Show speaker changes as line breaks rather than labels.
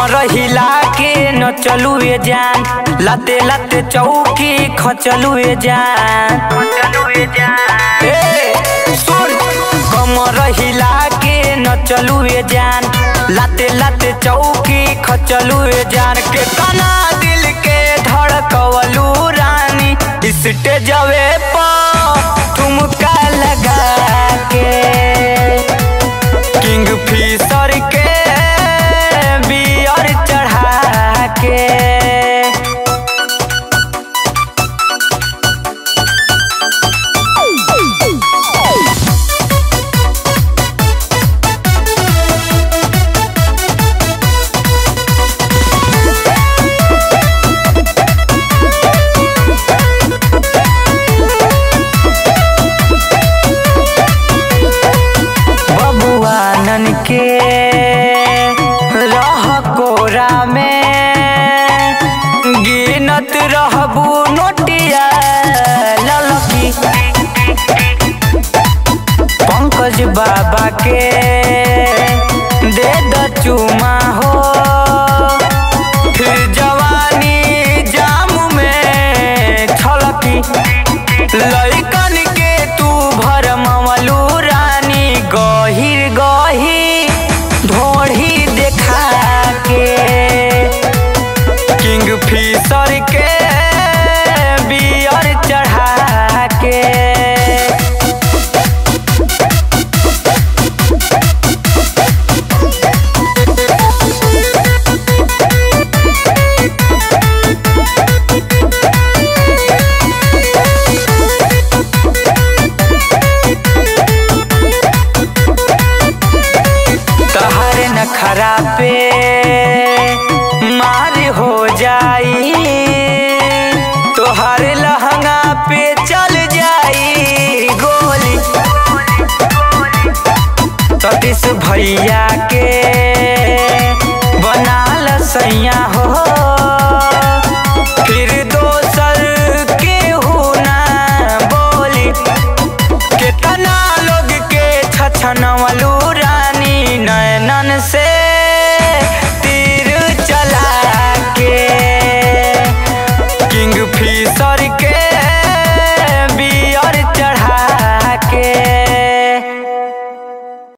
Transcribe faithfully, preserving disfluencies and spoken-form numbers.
कमर हिला के न चलू ए जान, लाते लाते चौकी खचलू ए जान, खचलू ए जान। ए सुन कमर हिला के न चलू ए जान, लाते लाते चौकी खचलू ए जान। के तना दिल के धड़कवलू रानी, स्टेजवे पर ठुमका लगा के, किंग फिशर के बियर चढ़ा के। के रह कोरा में गिनत रहबू नोटिया ललकी, पंकज बाबा के दे द चुमा हो, फिर जवानी जाम में छलकी। लइकन के तू भरमवलू रानी, गहिर गहिर ढोढ़ी देखा के, किंग फिशर के बियर चढ़ा के। नखरा पे मार हो जाई, तोहर लहंगा पे चल जाई गोली। सतीश भैया के बनाल सैया